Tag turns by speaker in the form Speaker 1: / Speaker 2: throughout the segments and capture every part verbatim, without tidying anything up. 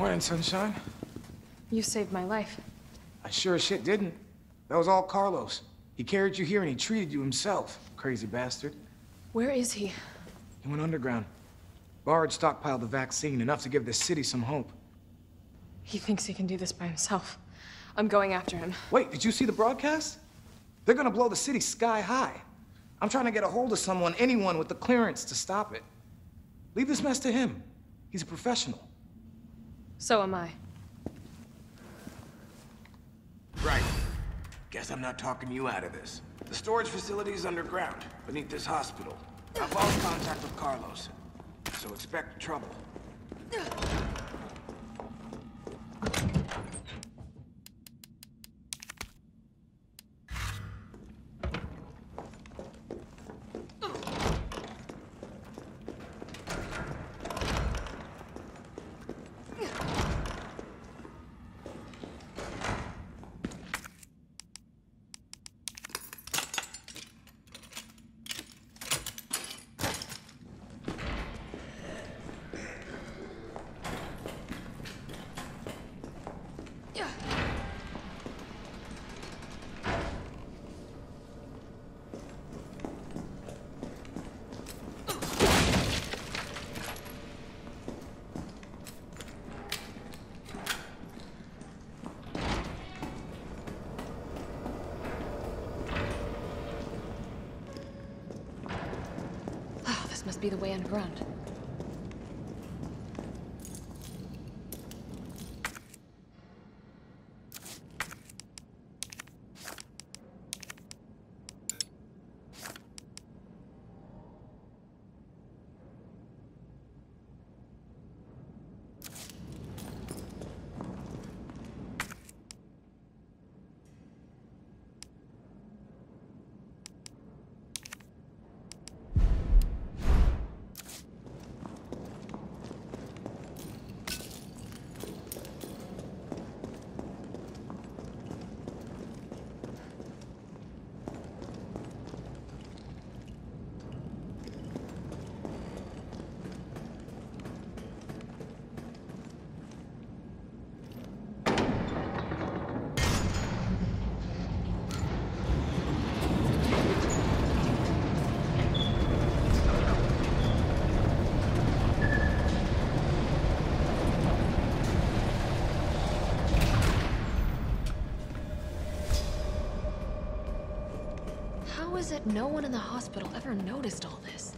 Speaker 1: Morning, sunshine.
Speaker 2: You saved my life.
Speaker 1: I sure as shit didn't. That was all Carlos. He carried you here and he treated you himself, crazy bastard.
Speaker 2: Where is he?
Speaker 1: He went underground. Bard stockpiled the vaccine, enough to give this city some hope.
Speaker 2: He thinks he can do this by himself. I'm going after him.
Speaker 1: Wait, did you see the broadcast? They're gonna blow the city sky high. I'm trying to get a hold of someone, anyone with the clearance to stop it. Leave this mess to him. He's a professional.
Speaker 2: So am I.
Speaker 3: Right. Guess I'm not talking you out of this. The storage facility is underground, beneath this hospital. I've lost contact with Carlos, so expect trouble.
Speaker 2: Must be the way underground. How is it no one in the hospital ever noticed all this?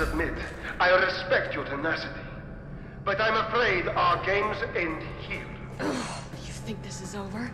Speaker 4: admit, I respect your tenacity. But I'm afraid our games end here.
Speaker 2: You think this is over?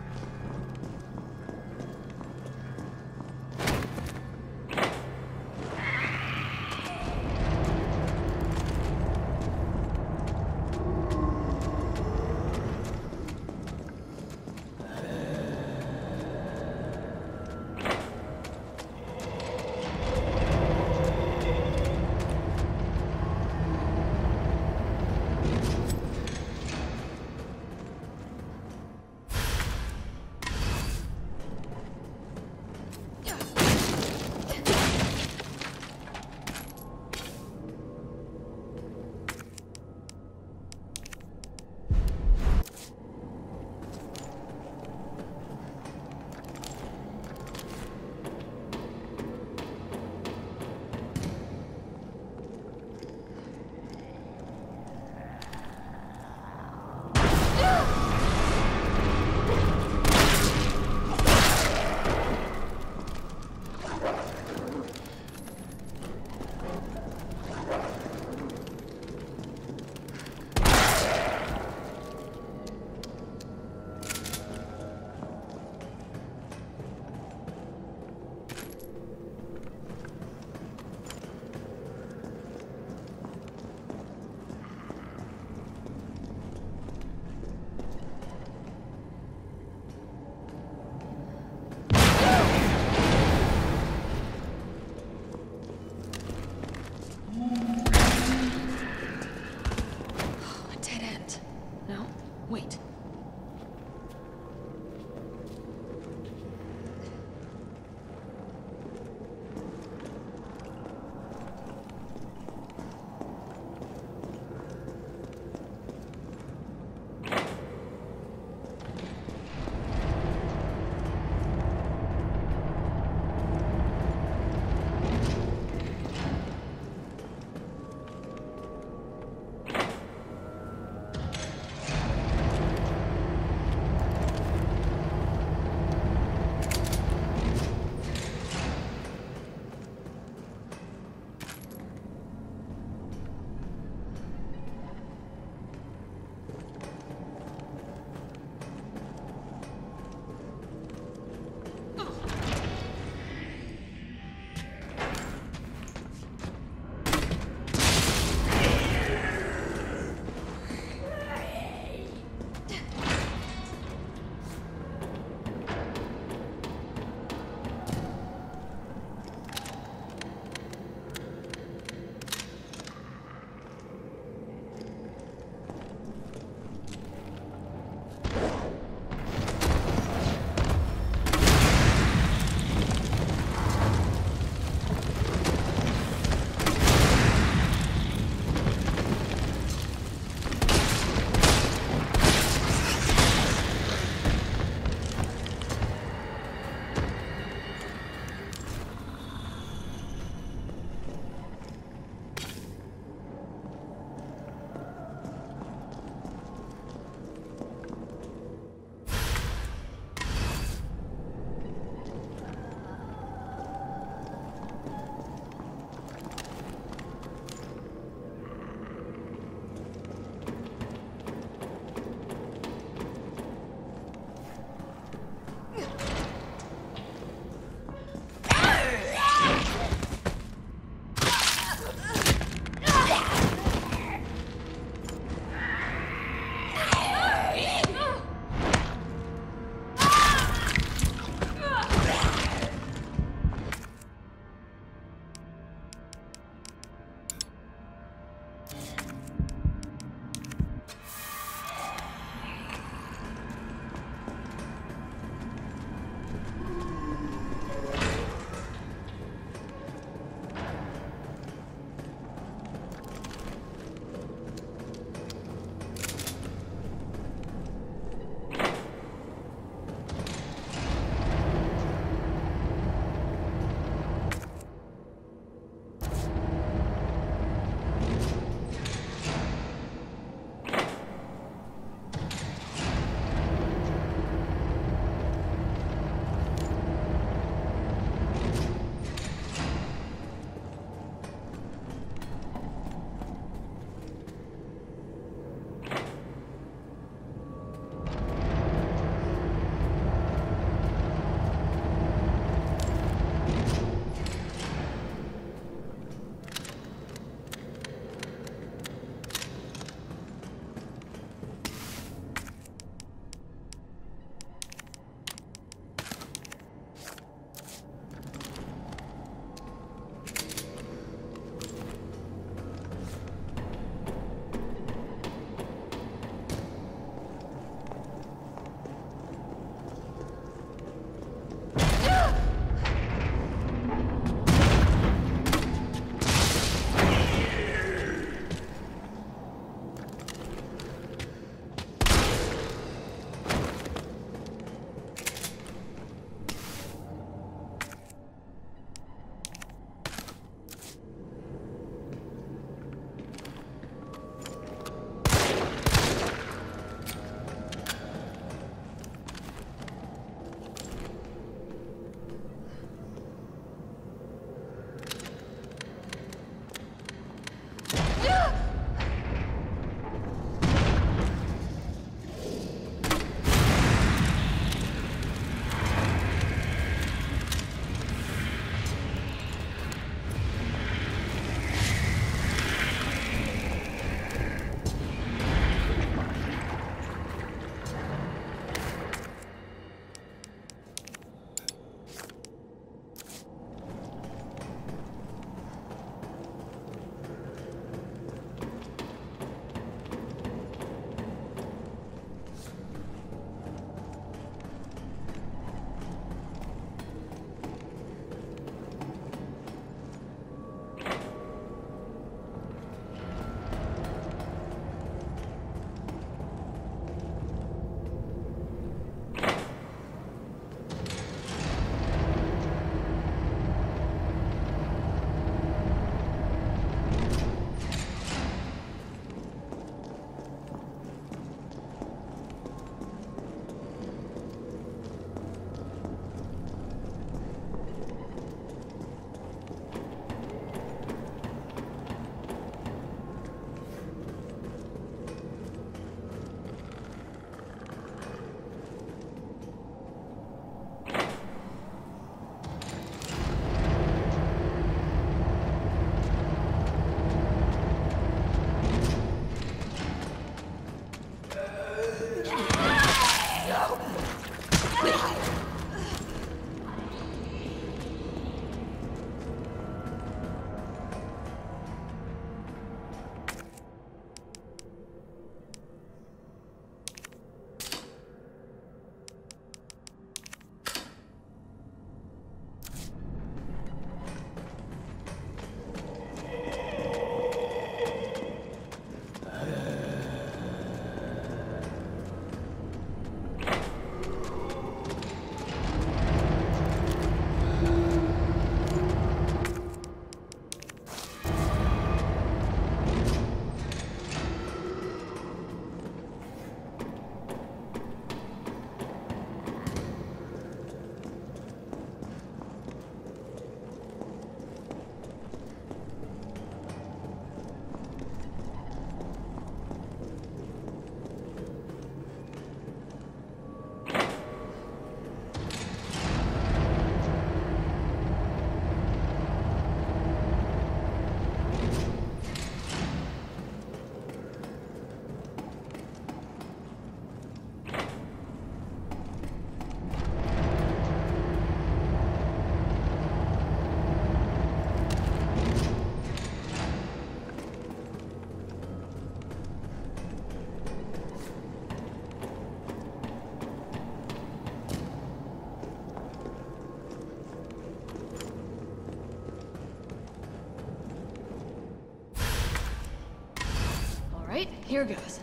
Speaker 2: Here goes.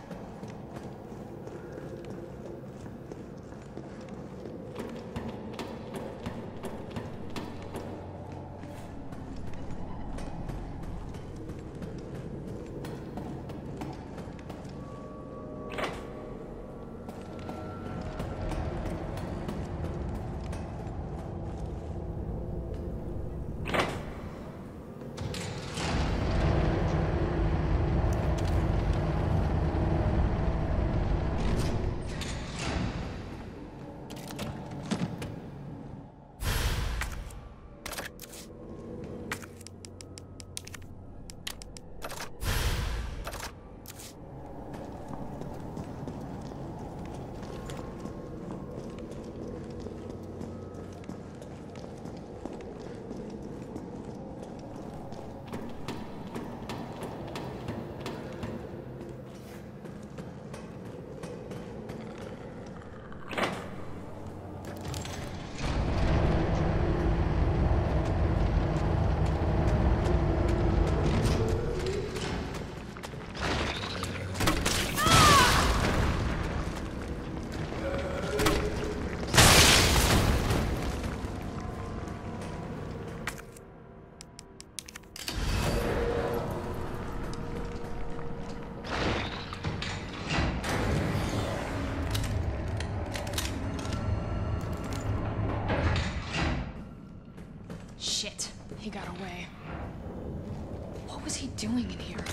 Speaker 2: Shit, he got away. What was he doing in here?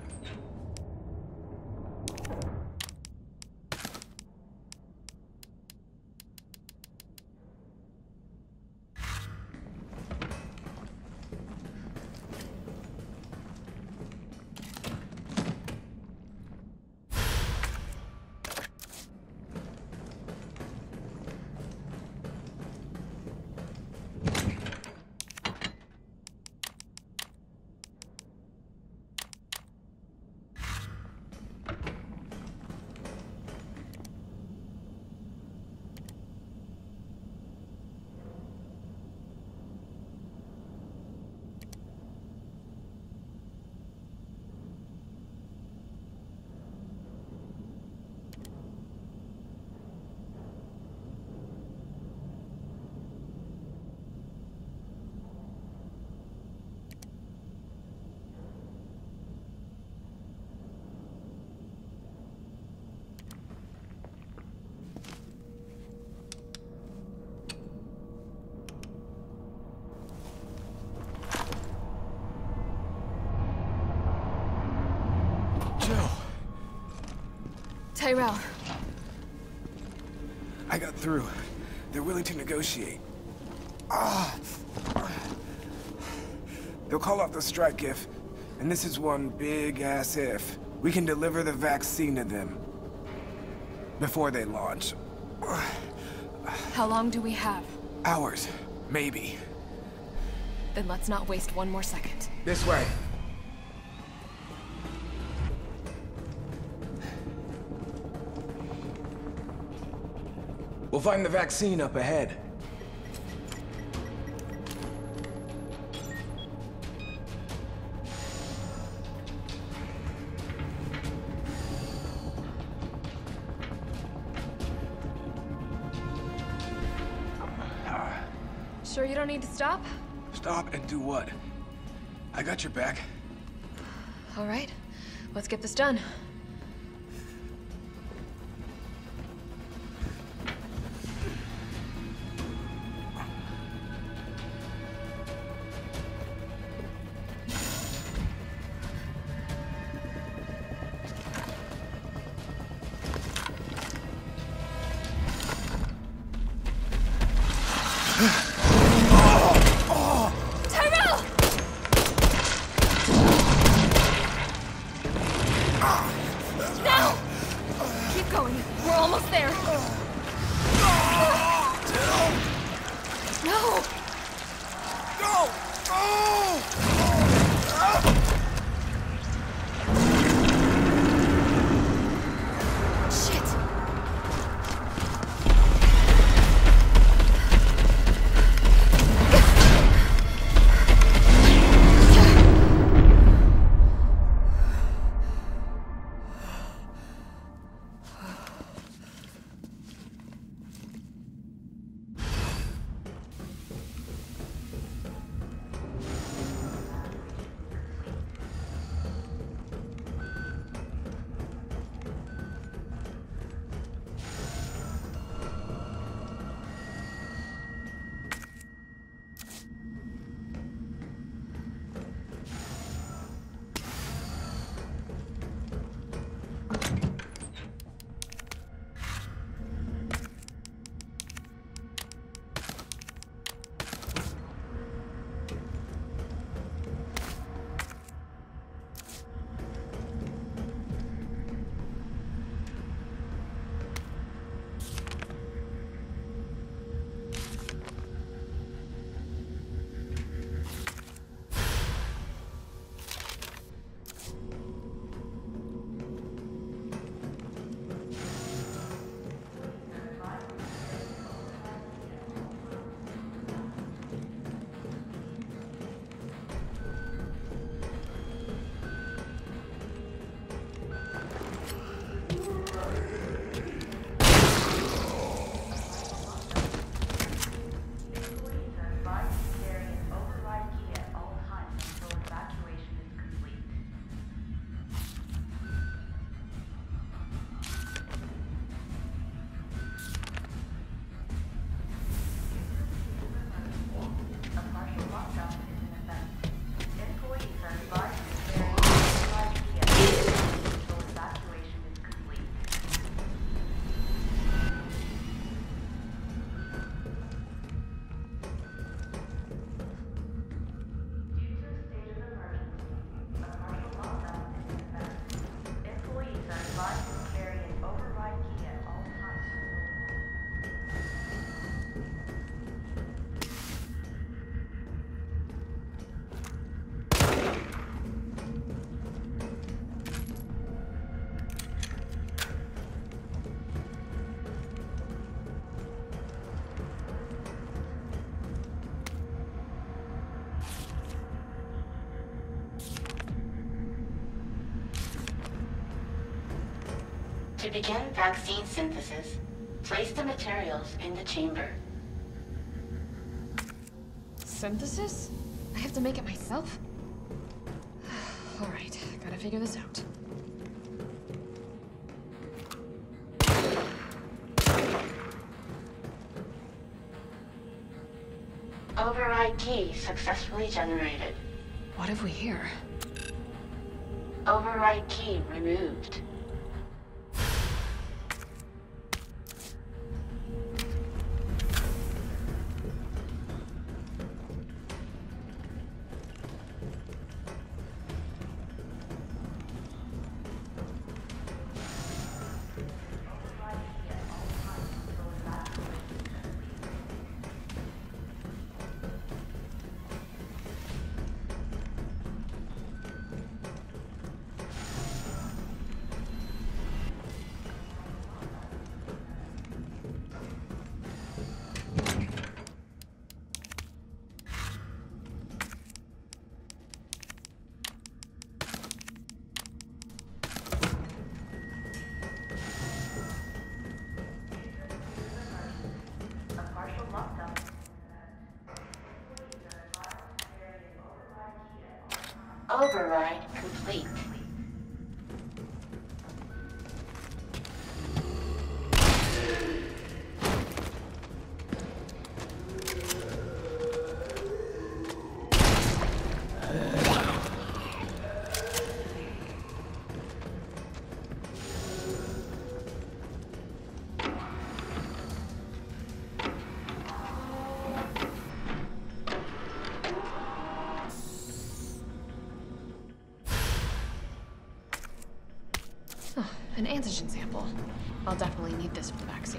Speaker 2: Tyrell.
Speaker 3: I got through. They're willing to negotiate. Ah. They'll call off the strike if, and this is one big-ass if, we can deliver the vaccine to them before they launch.
Speaker 2: How long do we have?
Speaker 3: Hours, maybe.
Speaker 2: Then let's not waste one more second.
Speaker 3: This way. We'll find the vaccine up ahead.
Speaker 2: Sure you don't need to stop?
Speaker 3: Stop and do what? I got your back.
Speaker 2: All right, let's get this done.
Speaker 5: begin vaccine synthesis, place the materials in the chamber.
Speaker 2: Synthesis? I have to make it myself? Alright, gotta figure this out.
Speaker 5: Override key successfully generated.
Speaker 2: What have we here?
Speaker 5: Override key removed. Override complete.
Speaker 2: An antigen sample. I'll definitely need this for the vaccine.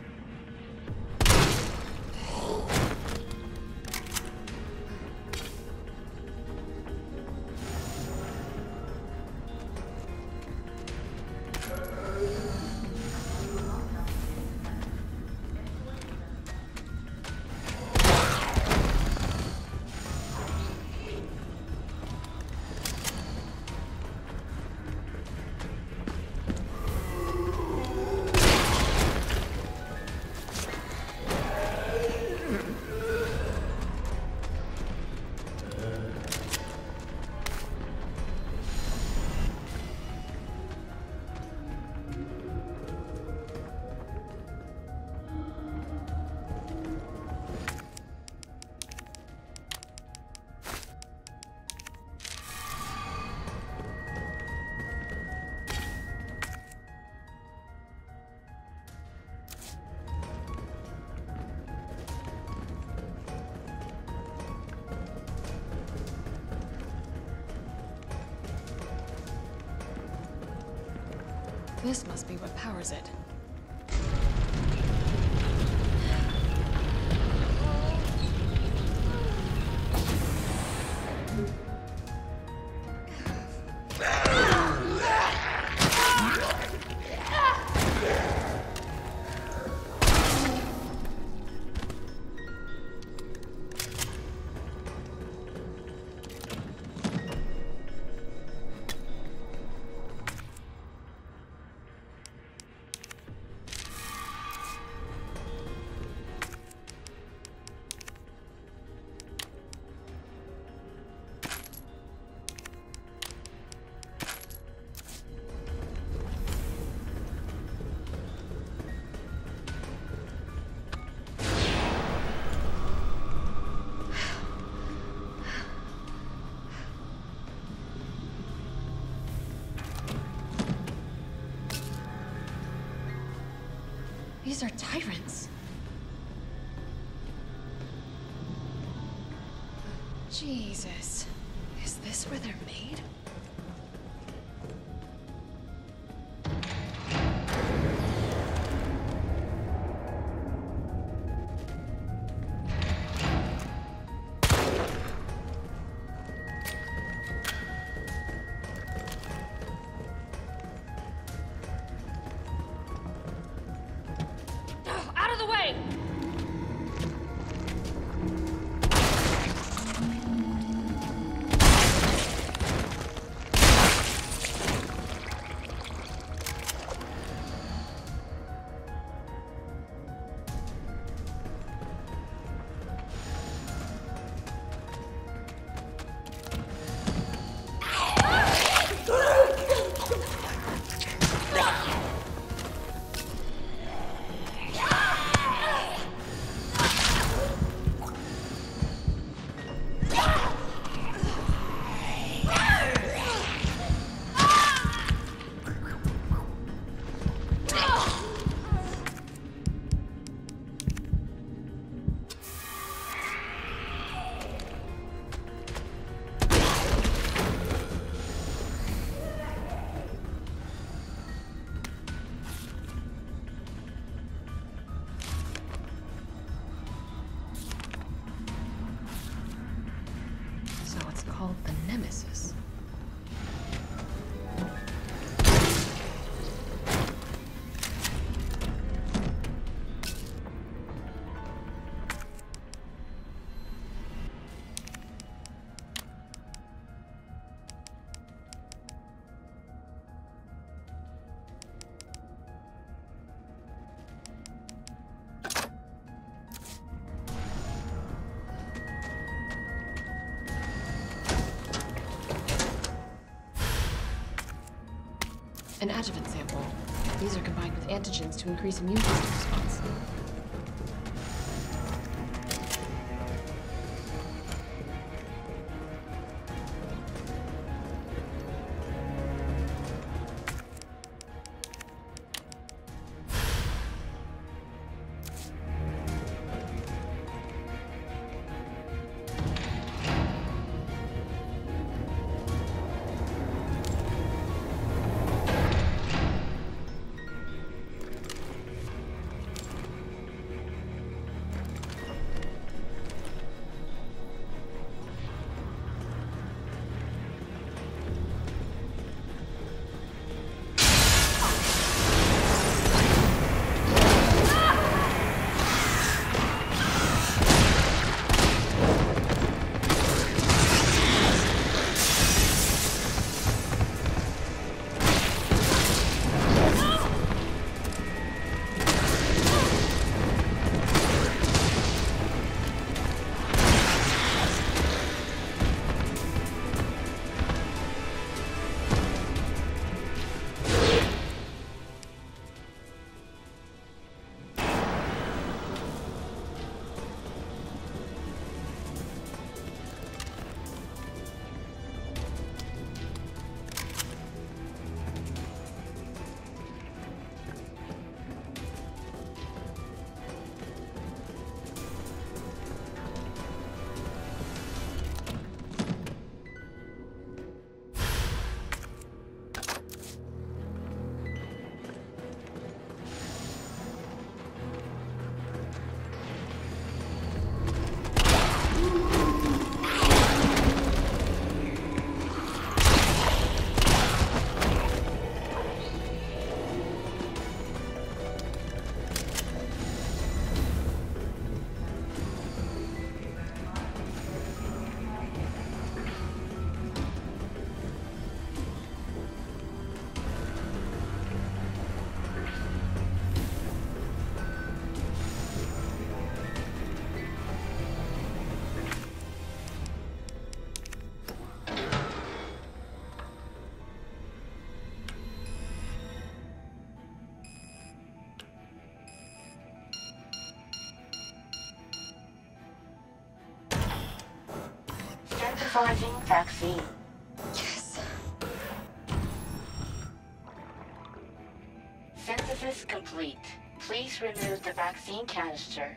Speaker 2: This must be what powers it. These are tyrants. Jesus. Is this where they're made? Out of the way! An adjuvant sample. These are combined with antigens to increase immune system response.
Speaker 5: Synthesizing vaccine.
Speaker 2: Yes.
Speaker 5: Synthesis complete. Please remove the vaccine canister.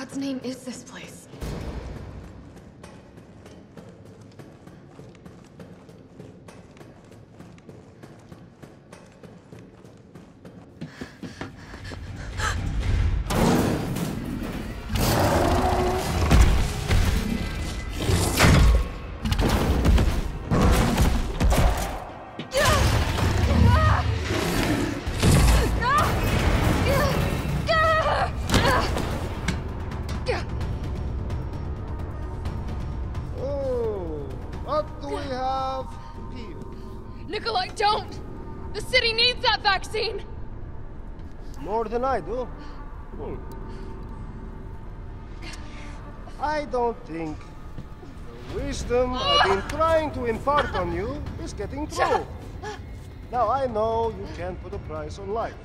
Speaker 2: God's name is this place?
Speaker 6: Nikolai, don't! The city needs that vaccine!
Speaker 4: More than I do. Hmm. I don't think the wisdom I've been trying to impart on you is getting through. Now, I know you can't put a price on life.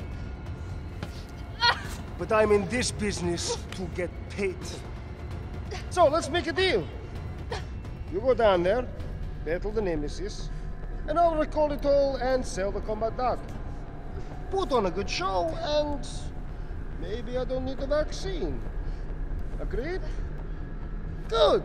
Speaker 4: But I'm in this business to get paid. So, let's make a deal. You go down there, battle the Nemesis, and I'll recall it all and sell the combat data. Put on a good show, and maybe I don't need the vaccine. Agreed? Good!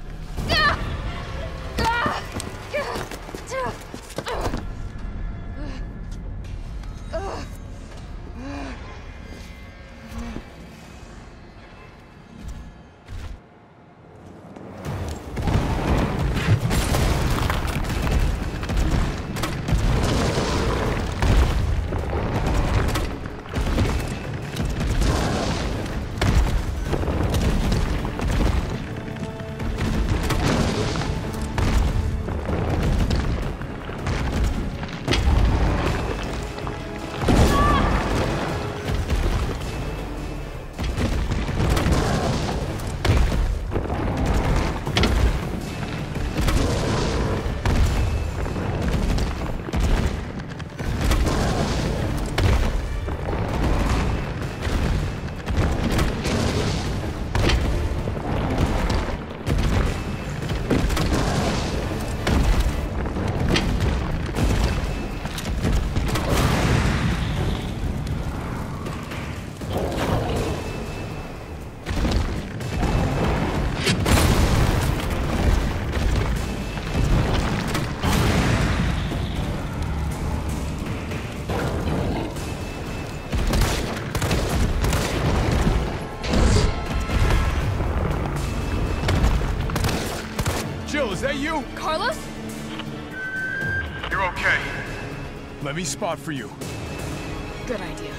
Speaker 7: Jill, is that you?
Speaker 6: Carlos?
Speaker 7: You're okay. Let me spot for you.
Speaker 6: Good idea.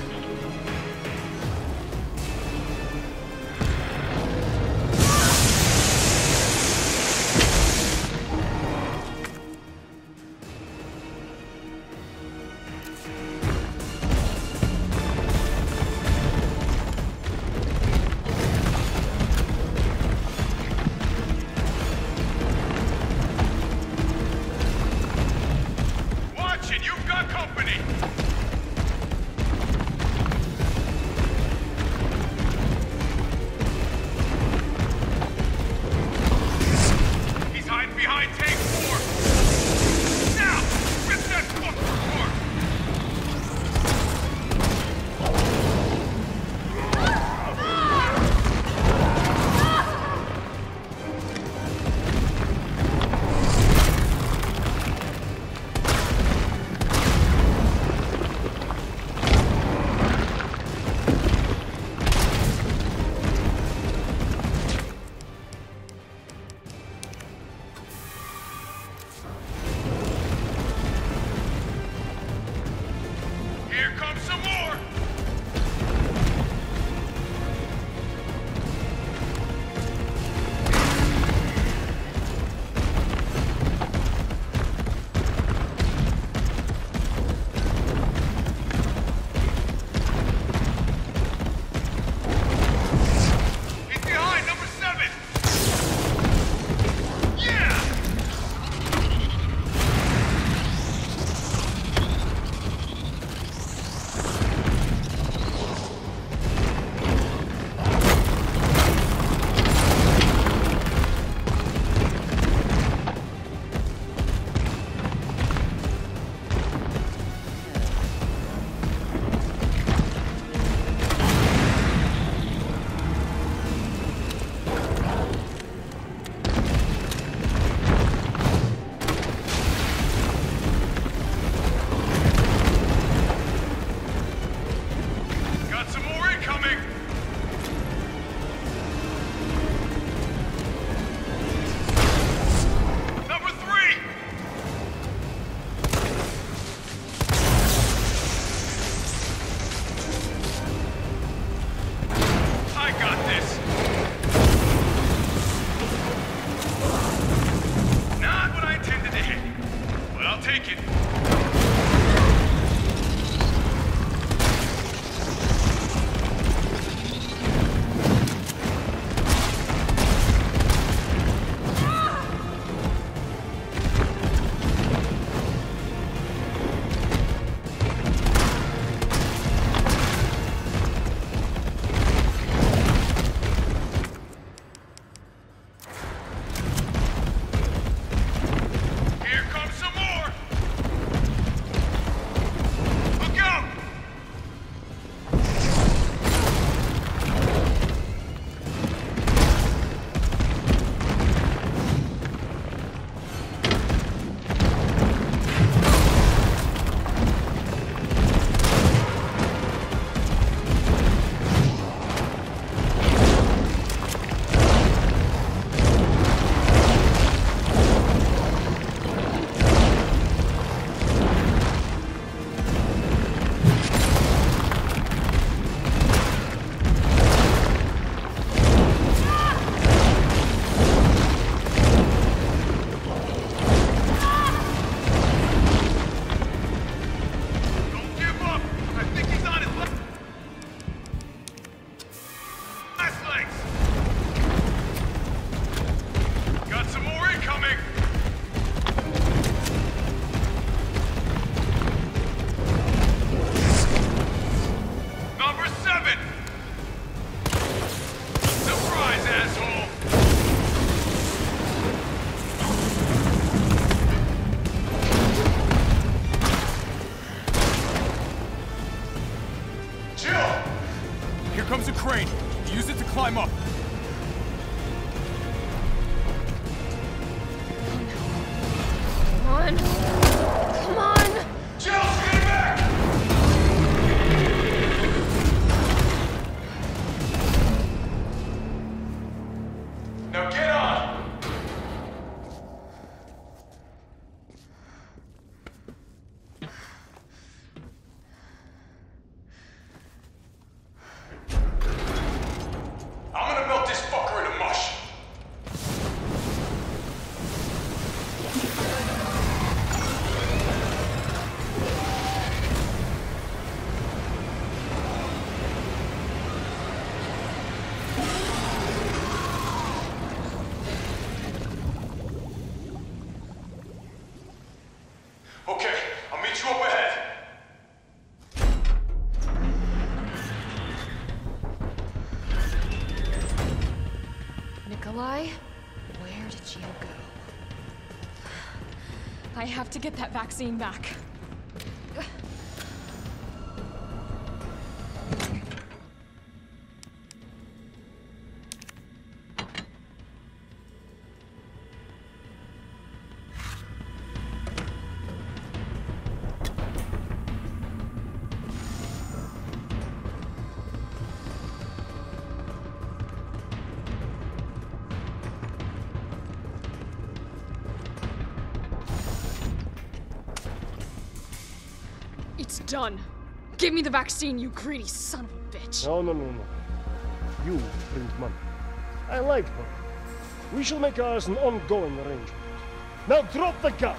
Speaker 7: climb up.
Speaker 6: Come on. Come on!
Speaker 7: Jill, get back! Now get on! I'm gonna melt this fucker into mush. Okay, I'll meet you up ahead.
Speaker 6: Nikolai, where did you go?
Speaker 2: I have to get that vaccine back. It's done. Give me the vaccine, you greedy son of a bitch.
Speaker 4: No, no, no, no. You bring money. I like money. We shall make ours an ongoing arrangement. Now drop the gun!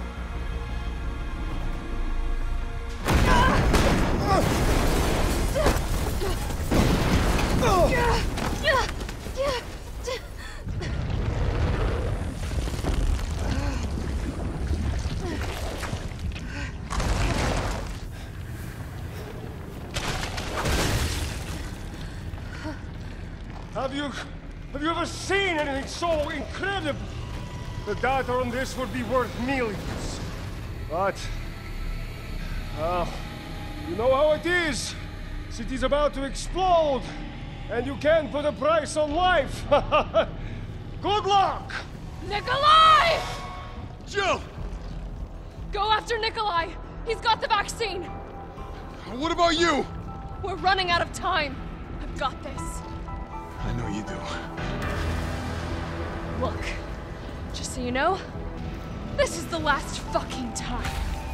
Speaker 4: Have you... have you ever seen anything so incredible? The data on this would be worth millions. But... well, you know how it is. City's about to explode, and you can't put a price on life. Good luck!
Speaker 6: Nikolai!
Speaker 7: Jill!
Speaker 6: Go after Nikolai! He's got the vaccine!
Speaker 7: What about you?
Speaker 6: We're running out of time. I've got this.
Speaker 7: I know you do.
Speaker 6: Look, just so you know, this is the last fucking time.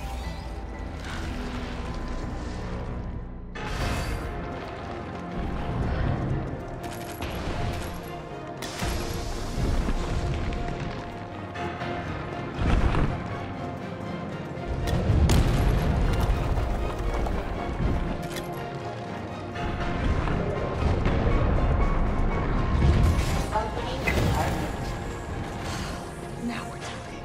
Speaker 2: Now we're talking.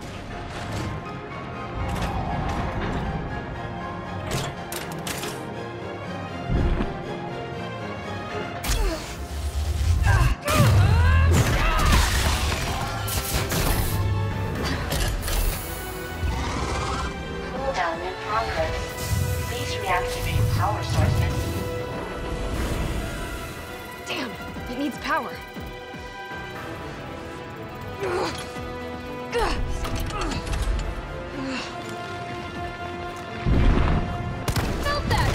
Speaker 5: Cooldown in progress. Please reactivate power sources.
Speaker 6: Damn, it needs power. Melt that!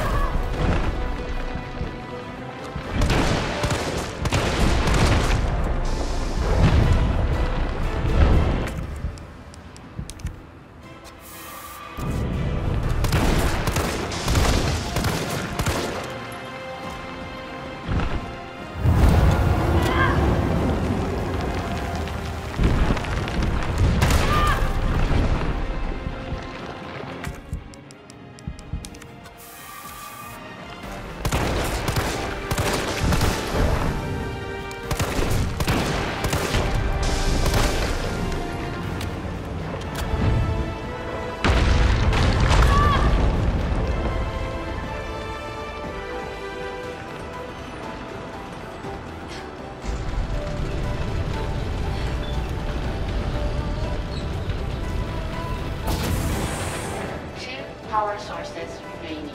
Speaker 5: Power sources remaining.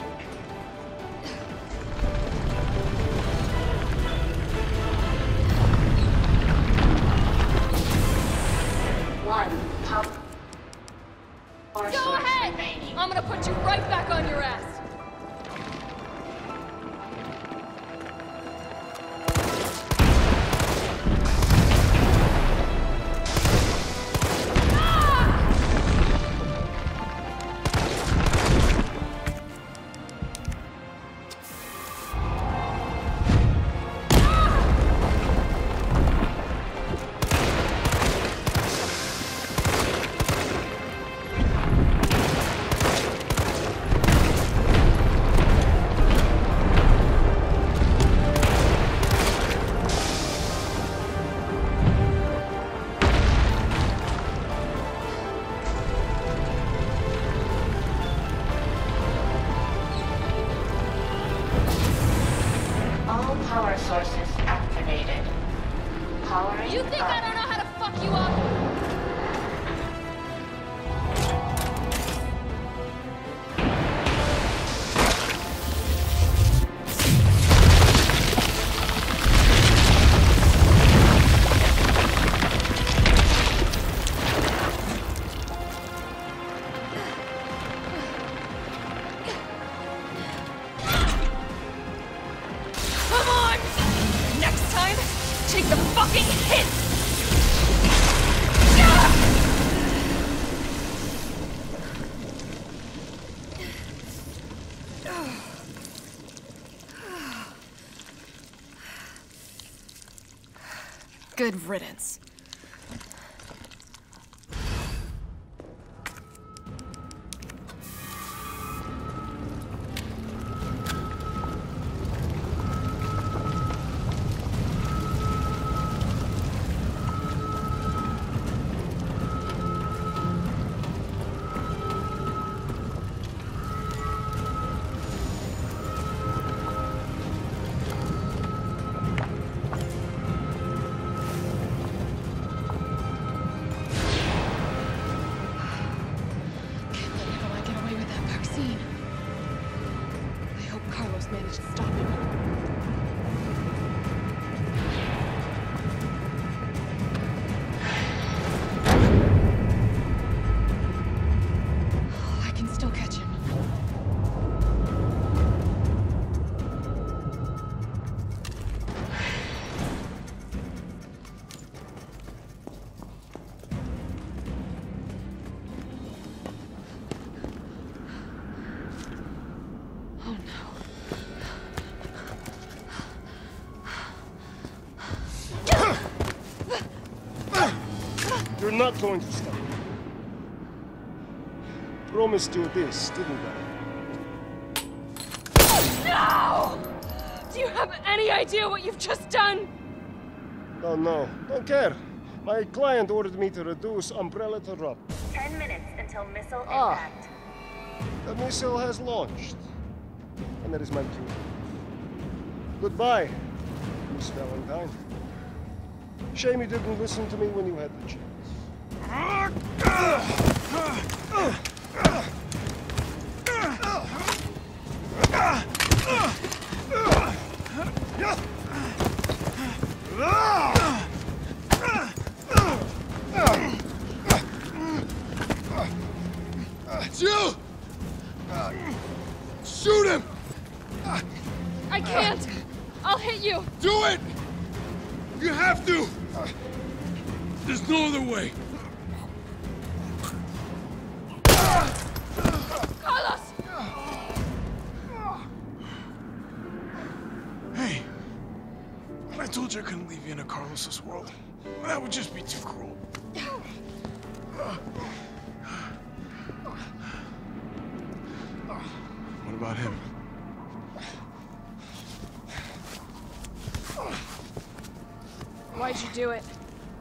Speaker 6: think I don't know how to fuck you up?
Speaker 2: Good riddance. Managed to stop him. I can still catch him. Oh no.
Speaker 4: You're not going to stop me. Promised you this, didn't I?
Speaker 6: No! Do you have any idea what you've just done?
Speaker 4: Oh no, don't care. My client ordered me to reduce Umbrella to rubble.
Speaker 5: Ten minutes until missile
Speaker 4: Ah.
Speaker 5: impact.
Speaker 4: The missile has launched. And that is my cue. Goodbye, Miss Valentine. Shame you didn't listen to me when you had the chance.
Speaker 7: Jill! Shoot him!
Speaker 6: I can't! I'll hit you!
Speaker 7: Do it! You have to! There's no other way.
Speaker 6: Carlos!
Speaker 7: Hey, when I told you I couldn't leave you in a Carlos's world, that would just be too cruel. What about him?
Speaker 6: Why'd you do it?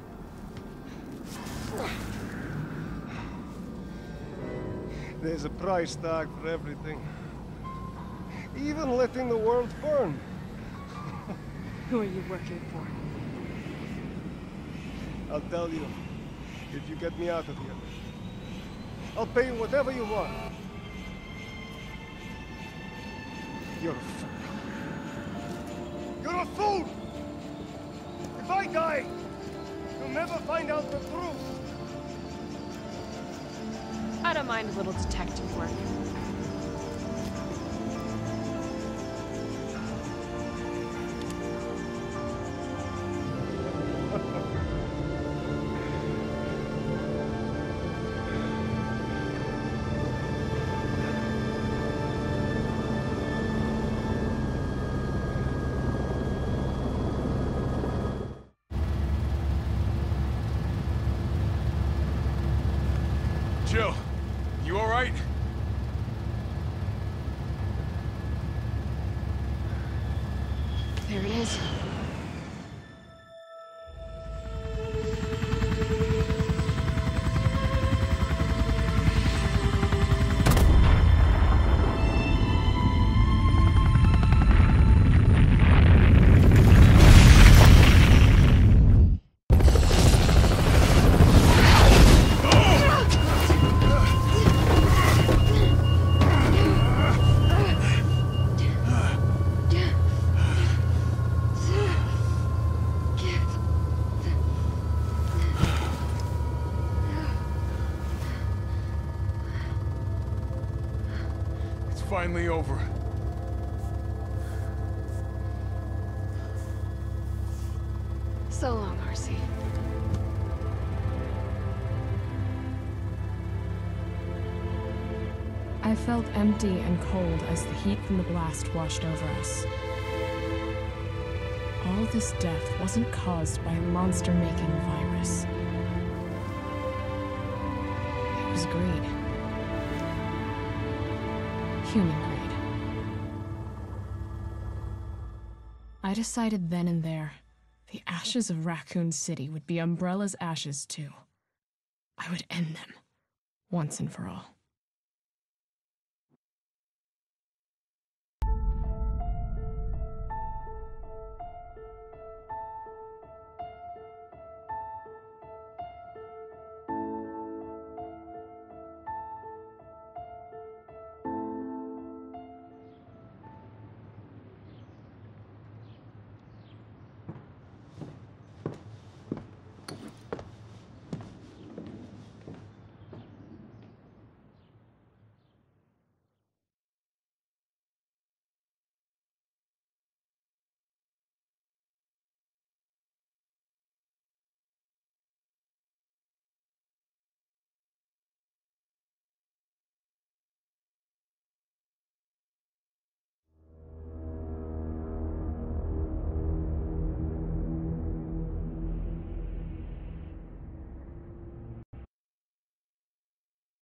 Speaker 4: There's a price tag for everything. Even letting the world burn.
Speaker 6: Who are you working for?
Speaker 4: I'll tell you, if you get me out of here. I'll pay you whatever you want. You're a fool. You're a fool! If I die, you'll never find out the truth.
Speaker 6: I don't mind a little detective work.
Speaker 7: Jill, you all right?
Speaker 2: There it is.
Speaker 7: finally over.
Speaker 6: So long, R C.
Speaker 2: I felt empty and cold as the heat from the blast washed over us. All this death wasn't caused by a monster-making virus. It was greed. Human greed. I decided then and there, the ashes of Raccoon City would be Umbrella's ashes too. I would end them, once and for all.